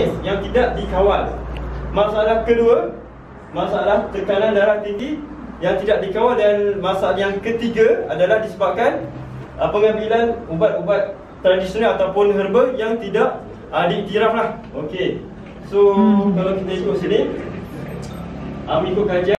kronis yang tidak dikawal. Masalah kedua, masalah tekanan darah tinggi yang tidak dikawal. Dan masalah yang ketiga adalah disebabkan pengambilan ubat-ubat tradisional ataupun herba yang tidak diiktiraf lah. Okey. So kalau kita ikut sini, ikut kajian